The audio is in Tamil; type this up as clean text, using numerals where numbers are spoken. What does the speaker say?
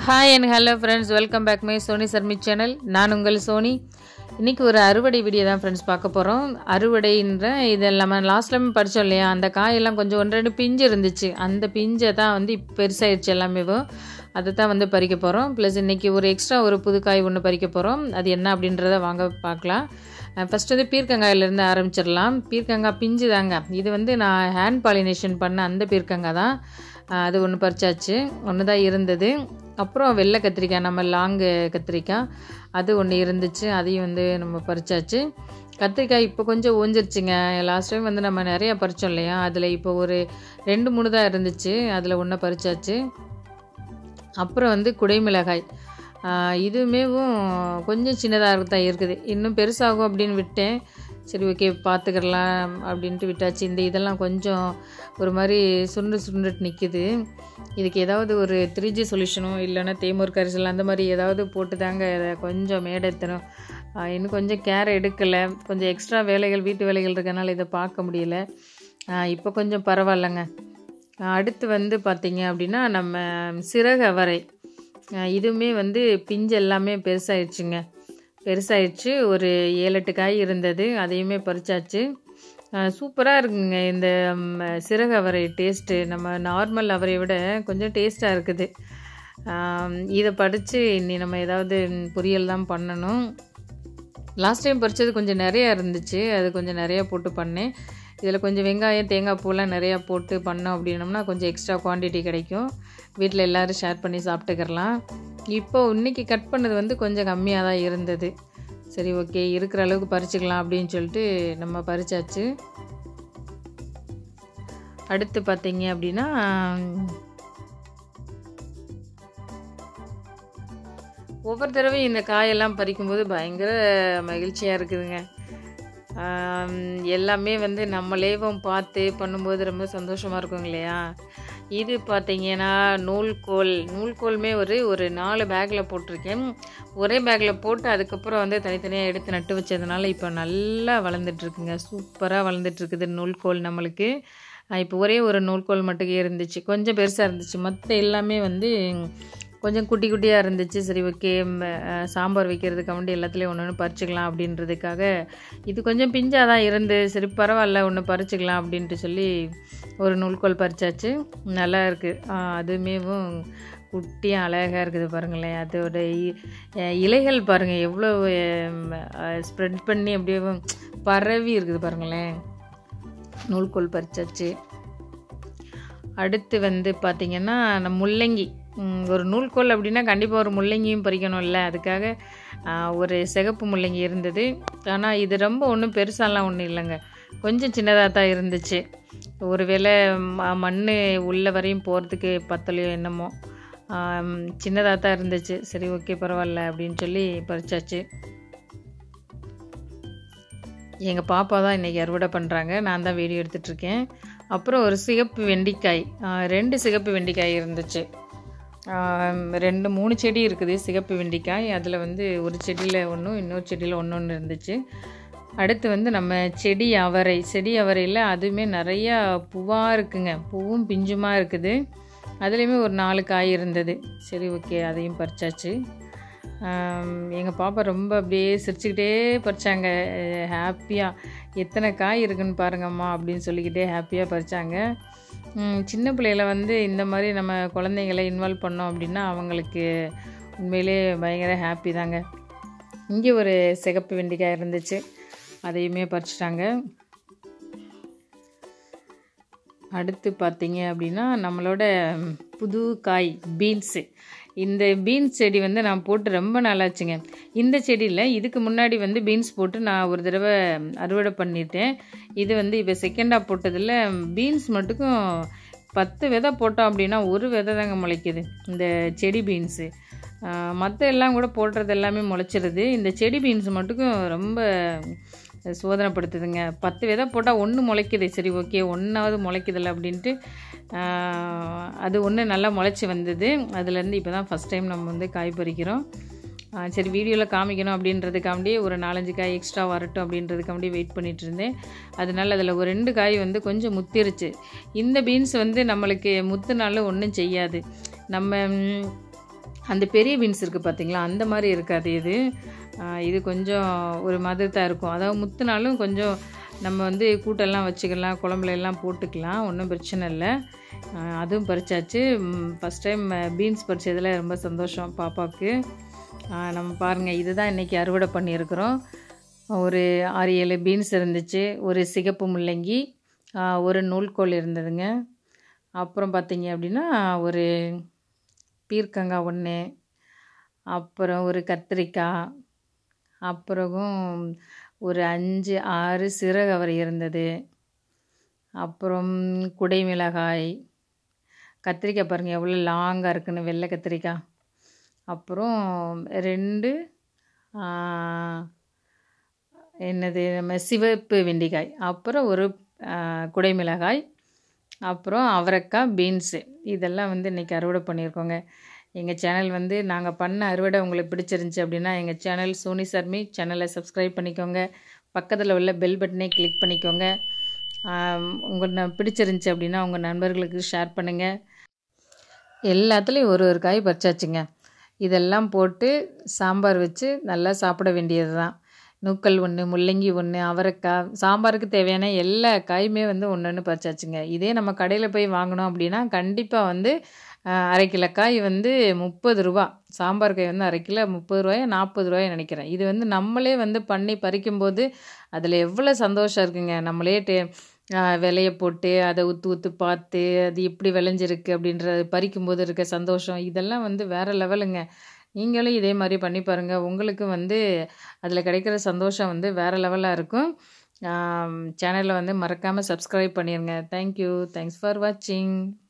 Hi and hello friends, welcome back my Soni Sarmi channel. நான் உங்கள் சோனி. இன்னைக்கு ஒரு அறுவடை வீடியோ தான் फ्रेंड्स பார்க்க போறோம். அறுவடைன்ற இதெல்லாம் லாஸ்ட் டைம் படிச்சோம் இல்லையா, அந்த காயெல்லாம் கொஞ்சம் ஒன்று ரெண்டு பிஞ்சு இருந்துச்சு. அந்த பிஞ்சை தான் வந்து இப்போ பெருசாயிருச்சு எல்லாமேவோ. அதை தான் வந்து பறிக்க போகிறோம். ப்ளஸ் இன்றைக்கி ஒரு எக்ஸ்ட்ரா ஒரு புது காய் ஒன்று பறிக்க போகிறோம். அது என்ன அப்படின்றத வாங்க பார்க்கலாம். ஃபஸ்ட்டு வந்து பீர்க்கங்காயிலேருந்து ஆரம்பிச்சிடலாம். பீர்க்கங்காய் பிஞ்சு தாங்க. இது வந்து நான் ஹேண்ட் பாலினேஷன் பண்ண அந்த பீர்க்கங்காய் தான். அது ஒன்று பறிச்சாச்சு, ஒன்று தான் இருந்தது. அப்புறம் வெள்ளை கத்திரிக்காய், நம்ம லாங்கு கத்திரிக்காய், அது ஒன்று இருந்துச்சு, அதையும் வந்து நம்ம பறிச்சாச்சு. கத்திரிக்காய் இப்போ கொஞ்சம் ஓஞ்சிருச்சுங்க. லாஸ்ட் டைம் வந்து நம்ம நிறையா பறித்தோம் இல்லையா, அதில் இப்போ ஒரு 2-3 தான் இருந்துச்சு, அதில் ஒன்றை பறிச்சாச்சு. அப்புறம் வந்து குடைமிளகாய், இதுவுமேவும் கொஞ்சம் சின்னதாக தான் இருக்குது, இன்னும் பெருசாகும் அப்படின்னு விட்டேன். சரி ஓகே பார்த்துக்கலாம் அப்படின்ட்டு விட்டாச்சு. இந்த இதெல்லாம் கொஞ்சம் ஒரு மாதிரி சுருண்டுட்டு நிற்கிது. இதுக்கு ஏதாவது ஒரு 3G சொல்யூஷனோ இல்லைன்னா தேமூர் கரிசல் அந்த மாதிரி ஏதாவது போட்டு தாங்க இதை கொஞ்சம் மேடெத்தணும். இன்னும் கொஞ்சம் கேர் எடுக்கலை, கொஞ்சம் எக்ஸ்ட்ரா வேலைகள், வீட்டு வேலைகள் இருக்கனால இதை பார்க்க முடியல. இப்போ கொஞ்சம் பரவாயில்லைங்க. அடுத்து வந்து பார்த்திங்க அப்படின்னா நம்ம சிறகு அவரை, இதுவுமே வந்து பிஞ்சு எல்லாமே பெருசாகிடுச்சு. ஒரு 7-8 காய் இருந்தது, அதையுமே பறிச்சாச்சு. சூப்பராக இருக்குங்க இந்த சிறகு அவரை டேஸ்ட்டு. நம்ம நார்மல் அவரையை விட கொஞ்சம் டேஸ்ட்டாக இருக்குது. இதை பறித்து இனி நம்ம ஏதாவது பொரியல் தான் பண்ணணும். லாஸ்ட் டைம் பறித்தது கொஞ்சம் நிறையா இருந்துச்சு, அது கொஞ்சம் நிறையா போட்டு பண்ணேன். இதில் கொஞ்சம் வெங்காயம், தேங்காய் பூலாம் நிறையா போட்டு பண்ணோம் அப்படின்னோம்னா கொஞ்சம் எக்ஸ்ட்ரா குவான்டிட்டி கிடைக்கும். வீட்டில் எல்லோரும் ஷேர் பண்ணி சாப்பிட்டுக்கிறலாம். இப்போது இன்றைக்கி கட் பண்ணது வந்து கொஞ்சம் கம்மியாக தான் இருந்தது. சரி ஓகே இருக்கிற அளவுக்கு பறிச்சுக்கலாம் அப்படின்னு சொல்லிட்டு நம்ம பறிச்சாச்சு. அடுத்து பார்த்தீங்க அப்படின்னா ஒவ்வொரு தடவையும் இந்த காயெல்லாம் பறிக்கும்போது பயங்கர மகிழ்ச்சியாக இருக்குதுங்க. எல்லாமே வந்து நம்மளேவும் பார்த்து பண்ணும்போது ரொம்ப சந்தோஷமாக இருக்கும் இல்லையா. இது பார்த்திங்கன்னா நூல்கோலுமே ஒரு 4 பேக்கில் போட்டிருக்கேன். ஒரே பேக்கில் போட்டு அதுக்கப்புறம் வந்து தனித்தனியாக எடுத்து நட்டு வச்சதுனால இப்போ நல்லா வளர்ந்துட்டுருக்குங்க, சூப்பராக வளர்ந்துட்டுருக்குது நூல்கோல் நம்மளுக்கு. இப்போ ஒரே ஒரு நூல்கோல் மட்டும் இருந்துச்சு, கொஞ்சம் பெருசாக இருந்துச்சு. மற்ற எல்லாமே வந்து கொஞ்சம் குட்டியாக இருந்துச்சு. சரி ஓகே சாம்பார் வைக்கிறதுக்கு வேண்டி எல்லாத்துலேயும் ஒன்று பறிச்சுக்கலாம் அப்படின்றதுக்காக இது கொஞ்சம் பிஞ்சாக தான் இருந்து, சரி பரவாயில்ல ஒன்று பறிச்சுக்கலாம் அப்படின்ட்டு சொல்லி ஒரு நூல்கோல் பறிச்சாச்சு. நல்லா இருக்குது, அதுமேவும் குட்டியாக அழகாக இருக்குது பாருங்களேன். அதோட இலைகள் பாருங்கள் எவ்வளோ ஸ்ப்ரெட் பண்ணி அப்படியே பரவி இருக்குது பாருங்களேன். நூல்கோல் பறிச்சாச்சு. அடுத்து வந்து பார்த்திங்கன்னா நம்ம முள்ளங்கி, ஒரு நூல்கோல் அப்படின்னா கண்டிப்பாக ஒரு முள்ளங்கியும் பறிக்கணும்ல, அதுக்காக ஒரு சிகப்பு முள்ளங்கி இருந்தது. ஆனால் இது ரொம்ப ஒன்றும் பெருசாலாம் ஒன்றும் இல்லைங்க, கொஞ்சம் சின்னதாக தான் இருந்துச்சு. ஒரு வேளை மண் உள்ள வரையும் போகிறதுக்கு பத்தலையோ என்னமோ, சின்னதாக தான் இருந்துச்சு. சரி ஓகே பரவாயில்ல அப்படின்னு சொல்லி பறிச்சாச்சு. எங்கள் பாப்பா தான் இன்றைக்கி அறுவடை பண்ணுறாங்க, நான் தான் வீடியோ எடுத்துகிட்ருக்கேன். அப்புறம் ஒரு சிகப்பு வெண்டிக்காய், 2 சிகப்பு வெண்டிக்காய் இருந்துச்சு. 2-3 செடி இருக்குது சிகப்பு வெண்டிக்காய். அதில் வந்து ஒரு செடியில் ஒன்றும், இன்னொரு செடியில் ஒன்று இருந்துச்சு. அடுத்து வந்து நம்ம செடி அவரையில் அதுவுமே நிறையா பூவாக இருக்குங்க, பூவும் பிஞ்சுமாக இருக்குது. அதுலேயுமே ஒரு 4 காய் இருந்தது. சரி ஓகே அதையும் பறிச்சாச்சு. எங்கள் பாப்பா ரொம்ப அப்படியே சிரிச்சுக்கிட்டே பறித்தாங்க, ஹாப்பியாக. எத்தனை காய் இருக்குன்னு பாருங்கம்மா அப்படின்னு சொல்லிக்கிட்டே ஹாப்பியாக பறித்தாங்க. சின்ன பிள்ளைகளை வந்து இந்த மாதிரி நம்ம குழந்தைங்களை இன்வால்வ் பண்ணோம் அப்படின்னா அவங்களுக்கு உண்மையிலே பயங்கர ஹாப்பி தாங்க. இங்கே ஒரு சிகப்பு வெண்டிக்காய் இருந்துச்சு, அதையுமே பறிச்சிட்டாங்க. அடுத்து பார்த்திங்க அப்படின்னா நம்மளோட புது காய் பீன்ஸு. இந்த பீன்ஸ் செடி வந்து நான் போட்டு ரொம்ப நாளாச்சுங்க. இந்த செடியில் இதுக்கு முன்னாடி வந்து பீன்ஸ் போட்டு நான் ஒரு தடவை அறுவடை பண்ணிட்டேன். இது வந்து இப்போ செகண்டாக போட்டதில் பீன்ஸ் மட்டுக்கும் 10 விதை போட்டோம் அப்படின்னா ஒரு விதை தாங்க முளைக்குது இந்த செடி பீன்ஸு. மற்ற எல்லாம் கூட போடுறது எல்லாமே முளைச்சிருது, இந்த செடி பீன்ஸ் மட்டுக்கும் ரொம்ப சோதனைப்படுத்துதுங்க. 10 விதை போட்டால் 1 முளைக்குது. சரி ஓகே 1ஆவது முளைக்குதில்ல அப்படின்ட்டு அது ஒன்று நல்லா முளைச்சி வந்தது. அதுலேருந்து இப்போ தான் ஃபஸ்ட் டைம் நம்ம வந்து காய் பறிக்கிறோம். சரி வீடியோவில் காமிக்கணும் அப்படின்றதுக்காண்டி ஒரு 4-5 காய் எக்ஸ்ட்ரா வரட்டும் அப்படின்றதுக்காண்டி வெயிட் பண்ணிகிட்டு இருந்தேன். அதனால் அதில் ஒரு 2 காய் வந்து கொஞ்சம் முத்திருச்சு. இந்த பீன்ஸ் வந்து நம்மளுக்கு முத்துனாலும் ஒன்றும் செய்யாது. நம்ம அந்த பெரிய பீன்ஸ் இருக்குது பார்த்தீங்களா, அந்த மாதிரி இருக்காது இது. இது கொஞ்சம் ஒரு மாதிரி தான் இருக்கும். அதாவது முத்துனாலும் கொஞ்சம் நம்ம வந்து கூட்டெல்லாம் வச்சுக்கலாம், குழம்புல எல்லாம் போட்டுக்கலாம், ஒன்றும் பிரச்சனை இல்லை. அதுவும் பறிச்சாச்சு. ஃபஸ்ட் டைம் பீன்ஸ் பறிச்சதில் ரொம்ப சந்தோஷம் பாப்பாவுக்கு. நம்ம பாருங்கள், இதுதான் இன்றைக்கி அறுவடை பண்ணியிருக்கிறோம். ஒரு 6-7 பீன்ஸ் இருந்துச்சு, ஒரு சிகப்பு முள்ளங்கி, ஒரு நூல்கோல் இருந்ததுங்க. அப்புறம் பார்த்திங்க அப்படின்னா ஒரு பீர்க்கங்காய் ஒன்று, அப்புறம் ஒரு கத்திரிக்காய், அப்புறம் ஒரு 5-6 சிறகு அவரை இருந்தது. அப்புறம் குடை மிளகாய், கத்திரிக்காய் பாருங்கள் எவ்வளோ லாங்காக இருக்குன்னு, வெள்ளை கத்திரிக்காய். அப்புறம் 2 என்னது நம்ம சிவப்பு வெண்டிக்காய், அப்புறம் ஒரு குடை மிளகாய், அப்புறம் அவரைக்காய், பீன்ஸு. இதெல்லாம் வந்து இன்றைக்கி அறுவடை பண்ணியிருக்கோங்க. எங்கள் சேனல் வந்து நாங்கள் பண்ண அறுவடை உங்களுக்கு பிடிச்சிருந்துச்சி அப்படின்னா எங்கள் சேனல் சோனி சர்மி சேனலை சப்ஸ்கிரைப் பண்ணிக்கோங்க. பக்கத்தில் உள்ள பெல் பட்டனை கிளிக் பண்ணிக்கோங்க. உங்களுக்கு பிடிச்சிருந்துச்சி அப்படின்னா உங்கள் நண்பர்களுக்கு ஷேர் பண்ணுங்கள். எல்லாத்துலேயும் ஒரு காய் பறிச்சாச்சுங்க. இதெல்லாம் போட்டு சாம்பார் வச்சு நல்லா சாப்பிட வேண்டியது தான். நூக்கல் 1, முள்ளங்கி 1, அவரைக்காய், சாம்பாருக்கு தேவையான எல்லா காயுமே வந்து ஒன்று பறிச்சாச்சுங்க. இதே நம்ம கடையில் போய் வாங்கினோம் அப்படின்னா கண்டிப்பாக வந்து 1/2 கிலோ காய் வந்து 30 ரூபா. சாம்பார் காய் வந்து 1/2 கிலோ 30 ரூபாயோ 40 ரூபாயோ நினைக்கிறேன். இது வந்து நம்மளே வந்து பண்ணி பறிக்கும்போது அதில் எவ்வளோ சந்தோஷம் இருக்குங்க. நம்மளே விலையை போட்டு அதை ஊற்று பார்த்து அது எப்படி விளைஞ்சிருக்கு அப்படின்றது பறிக்கும்போது இருக்க சந்தோஷம் இதெல்லாம் வந்து வேறு லெவலுங்க. நீங்களும் இதே மாதிரி பண்ணி பாருங்கள். உங்களுக்கு வந்து அதில் கிடைக்கிற சந்தோஷம் வந்து வேறு லெவலாக இருக்கும். சேனலை வந்து மறக்காமல் சப்ஸ்கிரைப் பண்ணிடுங்க. தேங்க்யூ. தேங்க்ஸ் ஃபார் வாட்சிங்.